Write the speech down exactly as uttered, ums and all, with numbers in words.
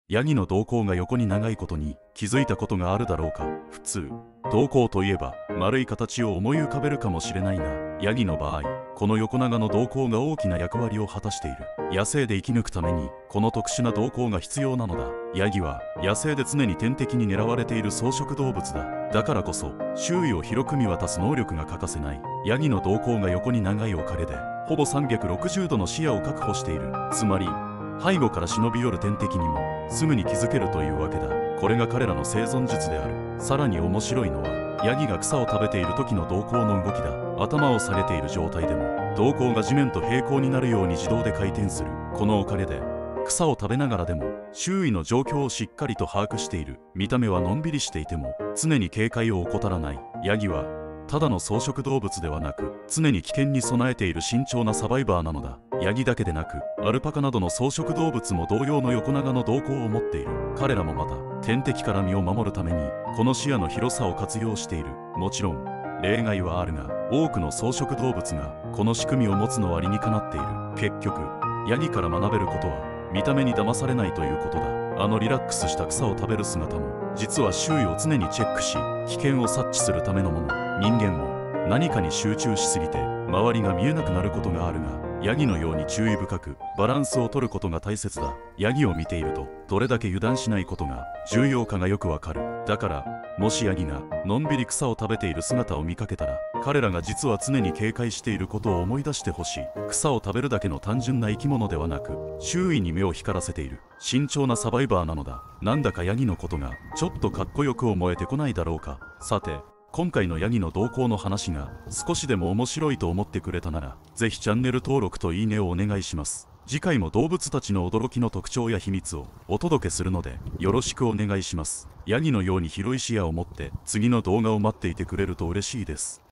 ヤギの瞳孔が横に長いことに気づいたことがあるだろうか。普通、瞳孔といえば丸い形を思い浮かべるかもしれないが、ヤギの場合、この横長の瞳孔が大きな役割を果たしている。野生で生き抜くためにこの特殊な瞳孔が必要なのだ。ヤギは野生で常に天敵に狙われている草食動物だ。だからこそ周囲を広く見渡す能力が欠かせない。ヤギの瞳孔が横に長いおかげでほぼさんびゃくろくじゅうどの視野を確保している。つまり背後から忍び寄る天敵にもすぐに気づけるというわけだ。これが彼らの生存術である。さらに面白いのは、ヤギが草を食べている時の瞳孔の動きだ。頭を下げている状態でも瞳孔が地面と平行になるように自動で回転する。このおかげで草を食べながらでも周囲の状況をしっかりと把握している。見た目はのんびりしていても常に警戒を怠らない。ヤギはただの草食動物ではなく、常に危険に備えている慎重なサバイバーなのだ。ヤギだけでなくアルパカなどの草食動物も同様の横長の瞳孔を持っている。彼らもまた天敵から身を守るためにこの視野の広さを活用している。もちろん例外はあるが、多くの草食動物がこの仕組みを持つのは理にかなっている。結局ヤギから学べることは見た目に騙されないということだ。あのリラックスした草を食べる姿も実は周囲を常にチェックし危険を察知するためのもの。人間も何かに集中しすぎて周りが見えなくなることがあるが、ヤギのように注意深くバランスを取ることが大切だ。ヤギを見ているとどれだけ油断しないことが重要かがよくわかる。だからもしヤギがのんびり草を食べている姿を見かけたら、彼らが実は常に警戒していることを思い出してほしい。草を食べるだけの単純な生き物ではなく、周囲に目を光らせている慎重なサバイバーなのだ。なんだかヤギのことがちょっとかっこよく思えてこないだろうか。さて、今回のヤギの動向の話が少しでも面白いと思ってくれたなら、ぜひチャンネル登録といいねをお願いします。次回も動物たちの驚きの特徴や秘密をお届けするのでよろしくお願いします。ヤギのように広い視野を持って次の動画を待っていてくれると嬉しいです。